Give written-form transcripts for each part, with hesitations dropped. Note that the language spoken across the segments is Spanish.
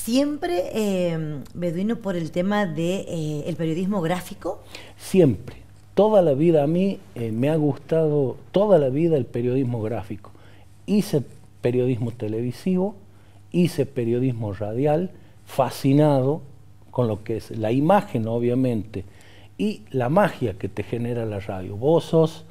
¿Siempre, Beduino, por el tema de el periodismo gráfico? Siempre. Toda la vida a mí me ha gustado, toda la vida el periodismo gráfico. Hice periodismo televisivo, hice periodismo radial, fascinado con lo que es la imagen, obviamente, y la magia que te genera la radio. Vos sos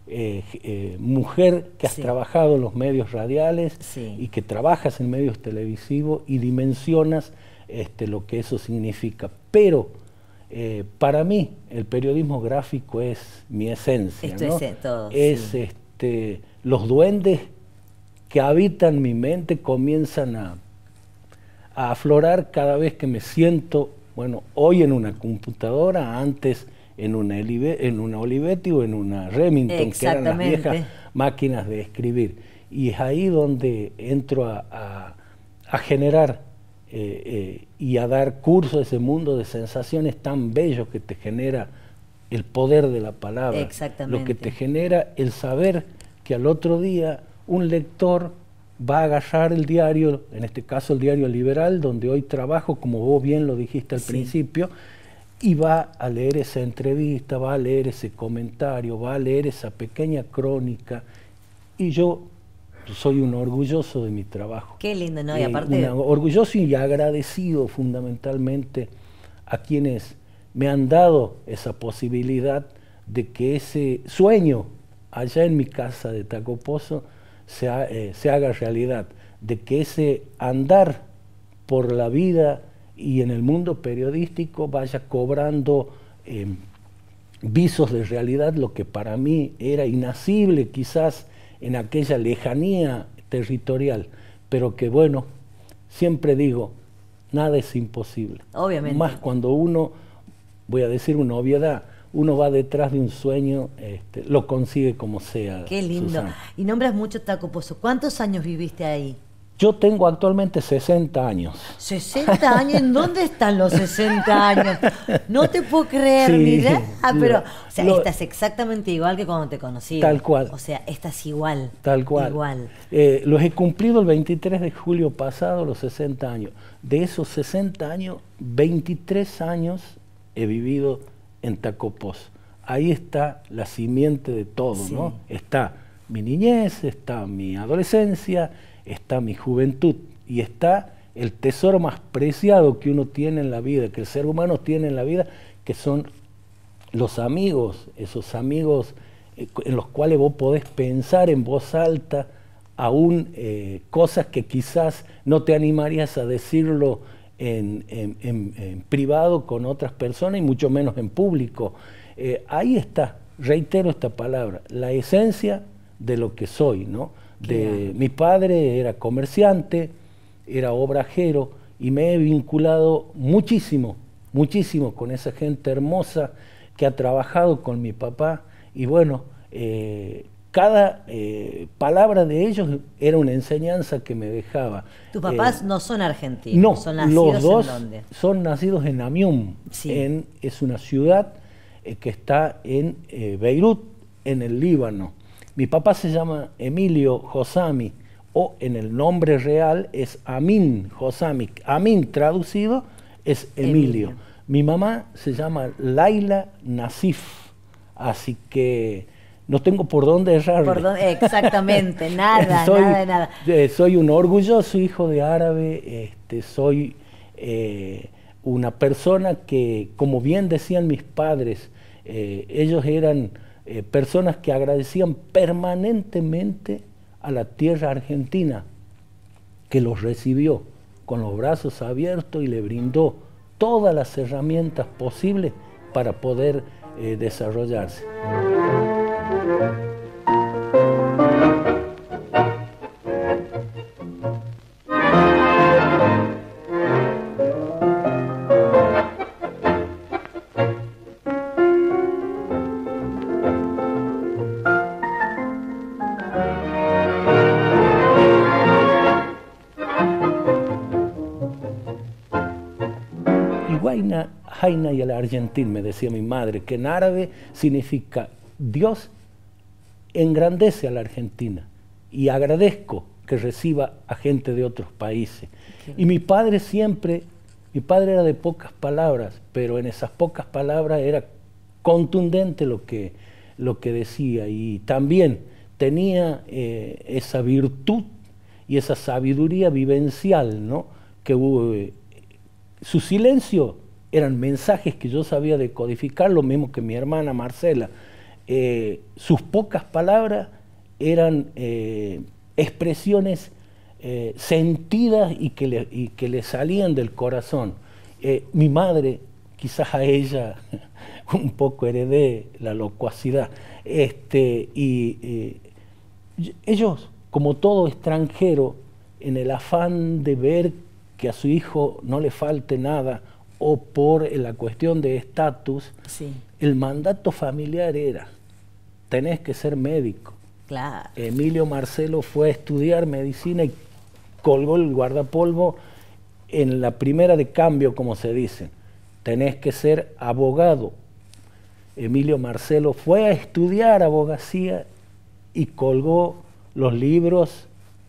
mujer que has trabajado en los medios radiales y que trabajas en medios televisivos y dimensionas lo que eso significa. Pero para mí el periodismo gráfico es mi esencia, ¿no? Es los duendes que habitan mi mente comienzan a aflorar cada vez que me siento, bueno, hoy en una computadora, antes en una Olivetti o en una Remington, que eran las viejas máquinas de escribir. Y es ahí donde entro a generar y a dar curso a ese mundo de sensaciones tan bello que te genera el poder de la palabra. Lo que te genera el saber que al otro día un lector va a agarrar el diario, en este caso el diario Liberal, donde hoy trabajo, como vos bien lo dijiste al principio, y va a leer esa entrevista, va a leer ese comentario, va a leer esa pequeña crónica, y yo soy un orgulloso de mi trabajo. Qué lindo, ¿no? Y aparte... orgulloso y agradecido fundamentalmente a quienes me han dado esa posibilidad de que ese sueño allá en mi casa de Tacopozo se haga realidad, de que ese andar por la vida y en el mundo periodístico vaya cobrando visos de realidad, lo que para mí era inacible quizás en aquella lejanía territorial, pero que bueno, siempre digo, nada es imposible. Obviamente. Más cuando uno, voy a decir una obviedad, uno va detrás de un sueño, lo consigue como sea. Qué lindo. Susana. Y nombras mucho Tacopozo. ¿Cuántos años viviste ahí? Yo tengo actualmente 60 años. 60 años, ¿en dónde están los 60 años? No te puedo creer, mira. Pero, o sea, estás exactamente igual que cuando te conocí. Tal cual. O sea, estás igual. Tal cual. Igual. Los he cumplido el 23 de julio pasado, los 60 años. De esos 60 años, 23 años he vivido en Tacopozo. Ahí está la simiente de todo, ¿no? Está mi niñez, está mi adolescencia, está mi juventud y está el tesoro más preciado que uno tiene en la vida, que el ser humano tiene en la vida, que son los amigos, esos amigos en los cuales vos podés pensar en voz alta aún cosas que quizás no te animarías a decirlo en privado con otras personas y mucho menos en público. Ahí está, reitero esta palabra, la esencia de lo que soy, ¿no? Mi padre era comerciante, era obrajero y me he vinculado muchísimo, muchísimo con esa gente hermosa que ha trabajado con mi papá y bueno, cada palabra de ellos era una enseñanza que me dejaba. ¿Tus papás no son argentinos? No, ¿son nacidos los dos en dónde? son nacidos en Amium, es una ciudad que está en Beirut, en el Líbano. Mi papá se llama Emilio Josami, o en el nombre real es Amin Josami. Amin traducido es Emilio. Mi mamá se llama Laila Nasif, así que no tengo por dónde errarle. Exactamente, nada, nada. Soy un orgulloso hijo de árabe, soy una persona que, como bien decían mis padres, ellos eran personas que agradecían permanentemente a la tierra argentina, que los recibió con los brazos abiertos y le brindó todas las herramientas posibles para poder desarrollarse. Jaina y el argentín, me decía mi madre, que en árabe significa Dios engrandece a la Argentina y agradezco que reciba a gente de otros países. Y mi padre era de pocas palabras, pero en esas pocas palabras era contundente lo que decía, y también tenía esa virtud y esa sabiduría vivencial, ¿no? Que su silencio eran mensajes que yo sabía decodificar, lo mismo que mi hermana Marcela. Sus pocas palabras eran expresiones sentidas y que le salían del corazón. Mi madre, quizás a ella un poco heredé la locuacidad, ellos, como todo extranjero, en el afán de ver que a su hijo no le falte nada, o por la cuestión de estatus, sí, el mandato familiar era: tenés que ser médico. Claro. Emilio Marcelo fue a estudiar medicina y colgó el guardapolvo en la primera de cambio, como se dice. Tenés que ser abogado. Emilio Marcelo fue a estudiar abogacía y colgó los libros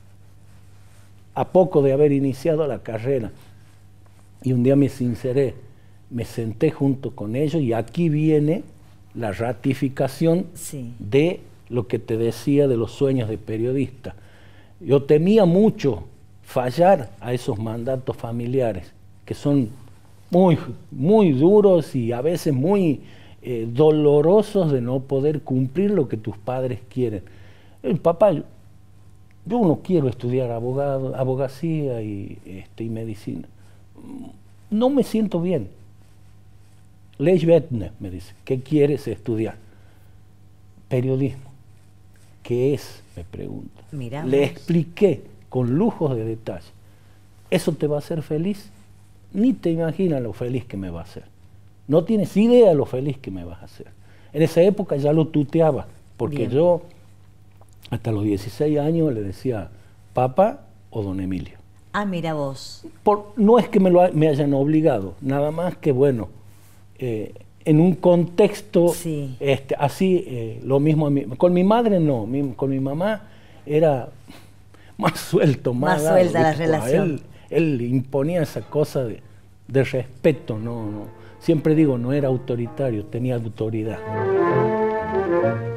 a poco de haber iniciado la carrera. Y un día me sinceré, me senté junto con ellos, y aquí viene la ratificación, sí, de lo que te decía de los sueños de periodista. Yo temía mucho fallar a esos mandatos familiares, que son muy, muy duros y a veces muy dolorosos de no poder cumplir lo que tus padres quieren. Papá, yo no quiero estudiar abogacía y medicina. No me siento bien. Lech Wettner me dice: ¿qué quieres estudiar? Periodismo. ¿Qué es?, me pregunta. Miramos. Le expliqué con lujos de detalle. ¿Eso te va a hacer feliz? Ni te imaginas lo feliz que me va a hacer. No tienes idea lo feliz que me vas a hacer. En esa época ya lo tuteaba, porque bien, yo hasta los 16 años le decía papá o don Emilio. Ah, mira vos. No es que me hayan obligado, nada más que, bueno, en un contexto, sí, así, lo mismo con mi madre no, con mi mamá era más suelto, más suelta la relación. Él imponía esa cosa de respeto, no, siempre digo, no era autoritario, tenía autoridad.